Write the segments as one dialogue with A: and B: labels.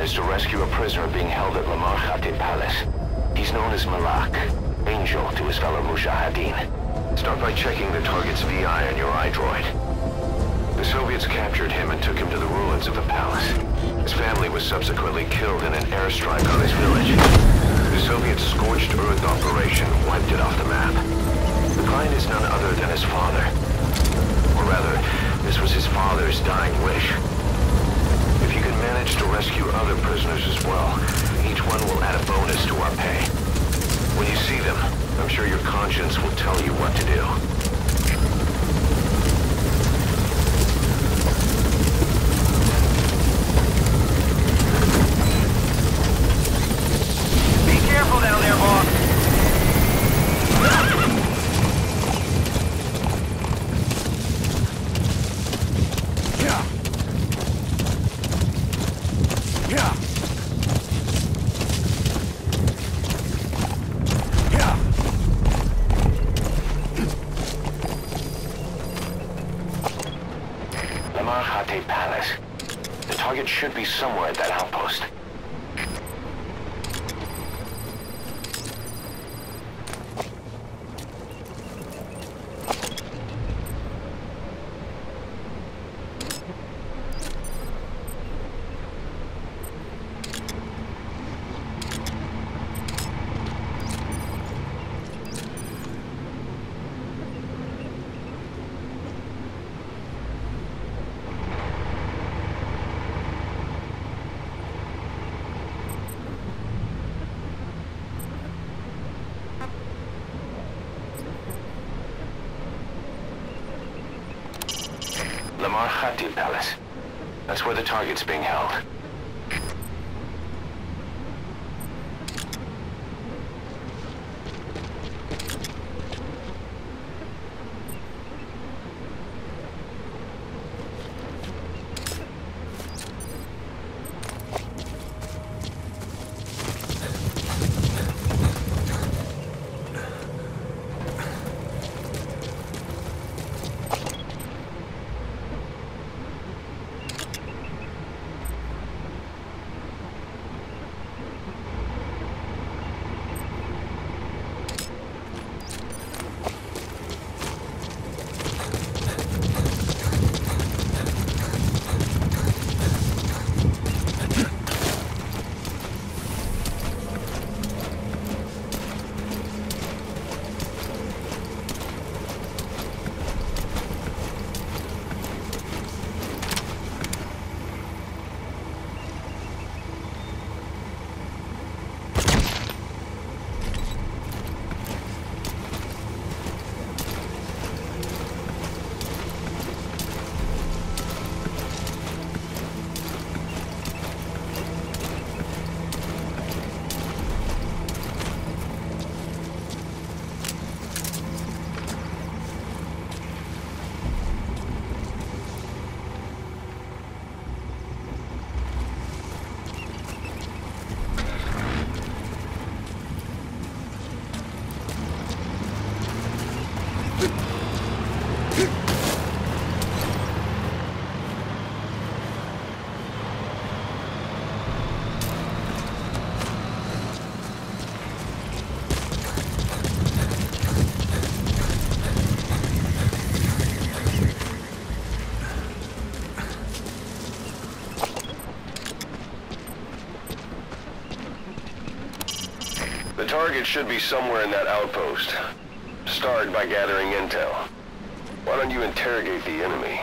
A: is to rescue a prisoner being held at Lamar Khatib Palace. He's known as Malak, Angel to his fellow Mujahideen. Start by checking the target's VI on your iDroid. The Soviets captured him and took him to the ruins of the palace. His family was subsequently killed in an airstrike on his village. The Soviet scorched earth operation wiped it off the map. The client is none other than his father. Or rather, this was his father's dying wish. If you can manage to rescue other prisoners as well, each one will add a bonus to our pay. When you see them, I'm sure your conscience will tell you what to do.
B: Careful down there, boss.
C: Yeah. Yeah. Yeah.
A: Lamar Khatib Palace. The target should be somewhere at that outpost. Lamar Khatib Palace. That's where the target's being held. The target should be somewhere in that outpost. Start by gathering intel. Why don't you interrogate the enemy?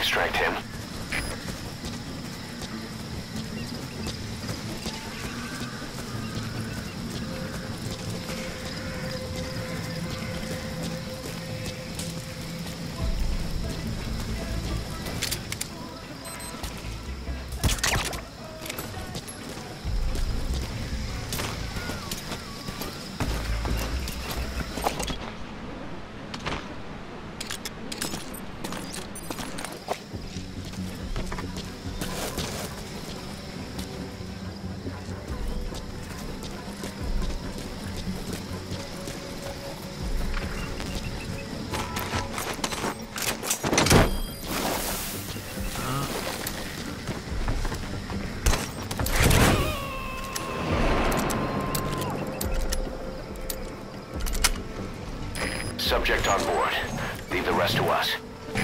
A: extract him? Subject on board. Leave the rest to us.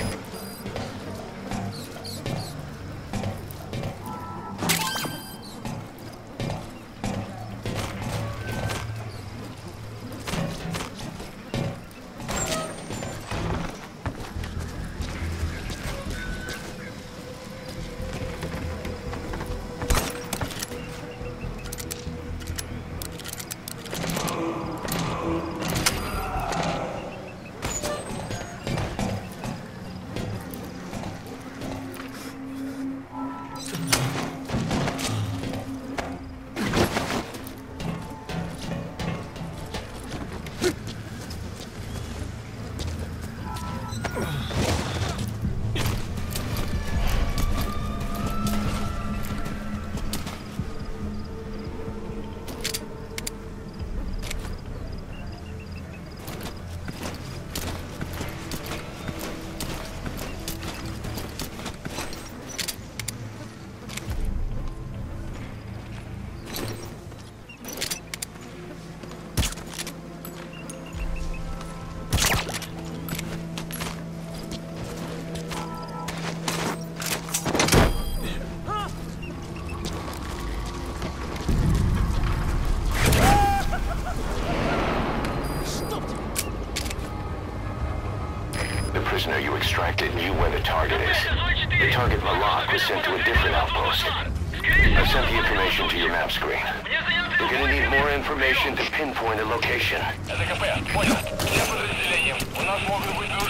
A: The prisoner you extracted knew where the target is. The target Malak was sent to a different outpost. I've sent the information to your map screen. We're gonna need more information to pinpoint a location.
B: ЗКП, понял. Все подразделения. У нас могут быть